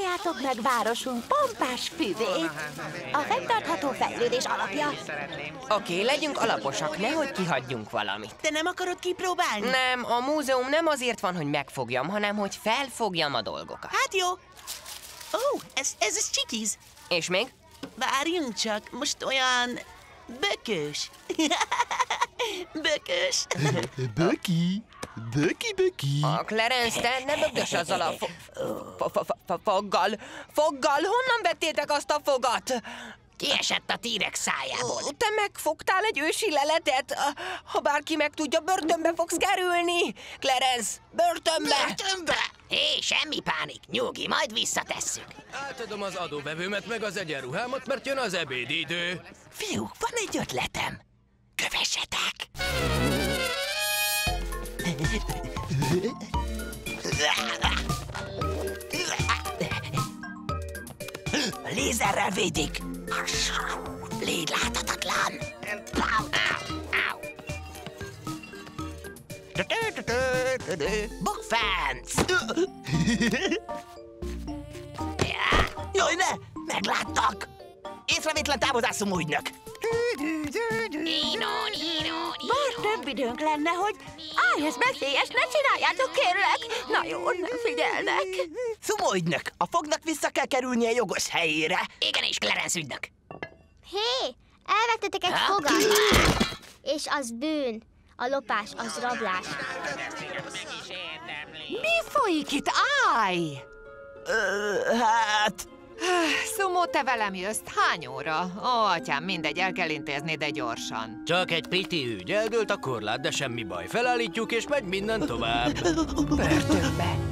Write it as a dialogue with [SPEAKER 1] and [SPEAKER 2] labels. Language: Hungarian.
[SPEAKER 1] Csináljátok meg városunk pompás füvét. A fenntartható fejlődés alapja.
[SPEAKER 2] Oké, legyünk alaposak, nehogy kihagyjunk valamit.
[SPEAKER 3] Te nem akarod kipróbálni?
[SPEAKER 2] Nem, a múzeum nem azért van, hogy megfogjam, hanem hogy felfogjam a dolgokat.
[SPEAKER 3] Hát jó. Ó, ez csikiz.
[SPEAKER 2] És még?
[SPEAKER 3] Várjunk csak, most olyan bökös. Bökös.
[SPEAKER 4] Böki.
[SPEAKER 2] A Clarence, te ne bögdös azzal a foggal. Foggal? Honnan vettétek azt a fogat?
[SPEAKER 5] Kiesett a T-rex szájából.
[SPEAKER 2] Te megfogtál egy ősi leletet? Ha bárki megtudja, börtönbe fogsz kerülni. Clarence, börtönbe!
[SPEAKER 5] Börtönbe! Hé, semmi pánik, nyugi, majd visszatesszük.
[SPEAKER 6] Átadom az adóvevőmet meg az egyenruhámat, mert jön az ebédidő.
[SPEAKER 3] Fiúk, van egy ötletem. Kövessetek! Lézerrel védik. Légy láthatatlan. Bukfánc! Jaj, ne! Megláttak! Észrevétlen távozású ügynök!
[SPEAKER 1] Bár több időnk lenne, hogy állj, ez veszélyes, ne csináljátok, kérlek! Na jó, nem figyelnek.
[SPEAKER 3] Szumó ügynök, a fognak vissza kell kerülnie jogos helyére.
[SPEAKER 5] Igenis, Clarence ügynök.
[SPEAKER 7] Hé, elvettetek egy fogat. És az bűn. A lopás, az rablás.
[SPEAKER 8] Mi folyik itt? Állj!
[SPEAKER 3] Hát...
[SPEAKER 8] Szumó, te velem jössz. Hány óra? Ó, atyám, mindegy, el kell intézni, de gyorsan.
[SPEAKER 6] Csak egy piti ügy, eldőlt a korlát, de semmi baj. Felállítjuk és megy minden tovább.
[SPEAKER 2] Börtönbe!